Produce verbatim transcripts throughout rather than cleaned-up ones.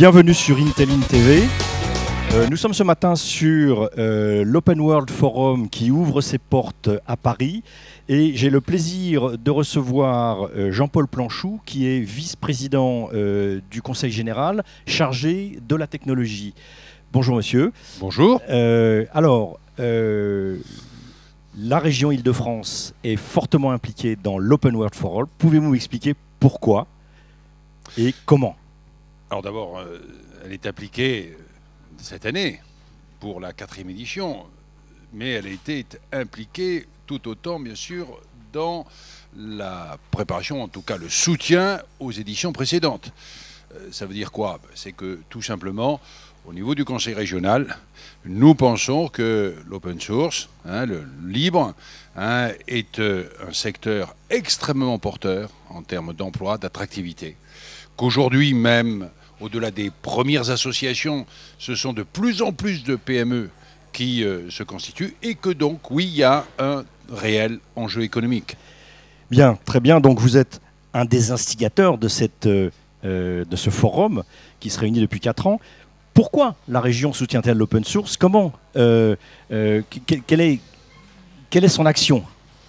Bienvenue sur Inteline T V. Euh, nous sommes ce matin sur euh, l'Open World Forum qui ouvre ses portes à Paris et j'ai le plaisir de recevoir euh, Jean-Paul Planchou qui est vice-président euh, du Conseil général chargé de la technologie. Bonjour monsieur. Bonjour. Euh, alors, euh, la région Île-de-France est fortement impliquée dans l'Open World Forum. Pouvez-vous m'expliquer pourquoi et comment ? Alors d'abord, euh, elle est appliquée cette année pour la quatrième édition, mais elle a été impliquée tout autant, bien sûr, dans la préparation, en tout cas le soutien aux éditions précédentes. Euh, ça veut dire quoi? C'est que tout simplement, au niveau du Conseil régional, nous pensons que l'open source, hein, le libre, hein, est euh, un secteur extrêmement porteur en termes d'emploi, d'attractivité. Qu'aujourd'hui même, au-delà des premières associations, ce sont de plus en plus de P M E qui euh, se constituent et que donc, oui, il y a un réel enjeu économique. Bien, très bien. Donc vous êtes un des instigateurs de, cette, euh, de ce forum qui se réunit depuis quatre ans. Pourquoi la région soutient-elle l'open source? Comment euh, euh, quelle, est, quelle est son action?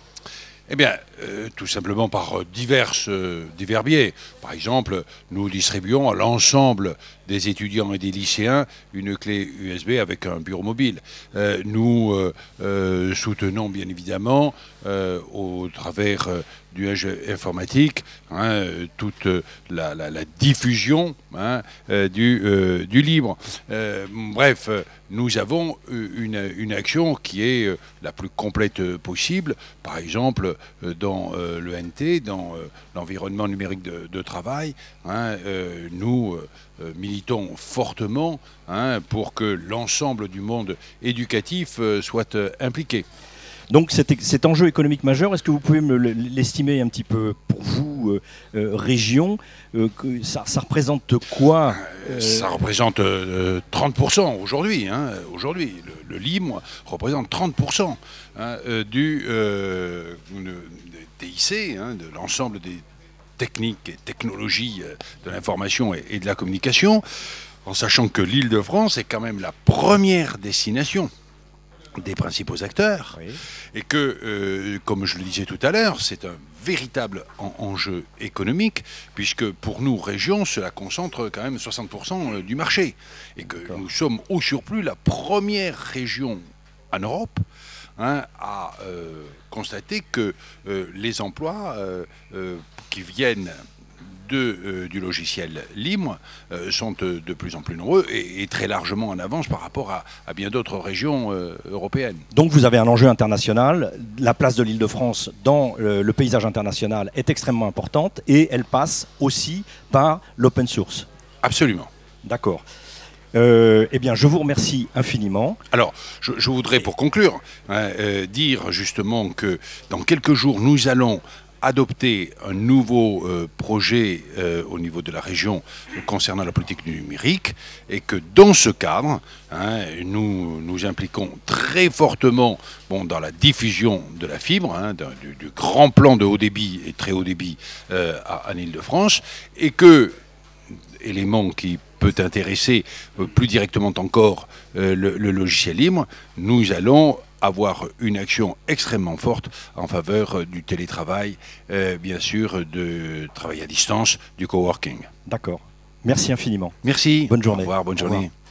Eh bien, euh, tout simplement par euh, diverses, euh, divers biais. Par exemple, nous distribuons à l'ensemble des étudiants et des lycéens une clé U S B avec un bureau mobile. Euh, nous euh, euh, soutenons bien évidemment, euh, au travers euh, du informatique, hein, toute la, la, la diffusion hein, euh, du, euh, du libre. Euh, bref, nous avons une, une action qui est la plus complète possible. Par exemple, dans euh, le N T, dans euh, l'environnement numérique de, de travail, hein, euh, nous euh, militons fortement hein, pour que l'ensemble du monde éducatif euh, soit euh, impliqué. Donc cet, cet enjeu économique majeur, est-ce que vous pouvez me l'estimer un petit peu pour vous, euh, euh, région euh, que ça, ça représente quoi euh, Ça représente euh, trente pour cent aujourd'hui. Hein, aujourd'hui, le, le libre représente trente pour cent hein, euh, du euh, T I C, hein, de l'ensemble des techniques et technologies de l'information et, et de la communication, en sachant que l'Île-de-France est quand même la première destination des principaux acteurs, oui. Et que, euh, comme je le disais tout à l'heure, c'est un véritable en enjeu économique, puisque pour nous, région, cela concentre quand même soixante pour cent du marché, et que nous sommes au surplus la première région en Europe hein, à euh, constater que euh, les emplois euh, euh, qui viennent De, euh, du logiciel libre euh, sont euh, de plus en plus nombreux et, et très largement en avance par rapport à, à bien d'autres régions euh, européennes. Donc vous avez un enjeu international, la place de l'Île-de-France dans euh, le paysage international est extrêmement importante et elle passe aussi par l'open source. Absolument. D'accord. Euh, eh bien, je vous remercie infiniment. Alors, je, je voudrais pour conclure hein, euh, dire justement que dans quelques jours, nous allons adopter un nouveau euh, projet euh, au niveau de la région euh, concernant la politique du numérique et que dans ce cadre, hein, nous nous impliquons très fortement bon, dans la diffusion de la fibre, hein, du, du grand plan de haut débit et très haut débit euh, à, en Île-de-France et que, élément qui peut intéresser euh, plus directement encore euh, le, le logiciel libre, nous allons avoir une action extrêmement forte en faveur du télétravail, euh, bien sûr, de travail à distance, du coworking. D'accord. Merci infiniment. Merci. Bonne journée. Au revoir, bonne journée. Au revoir.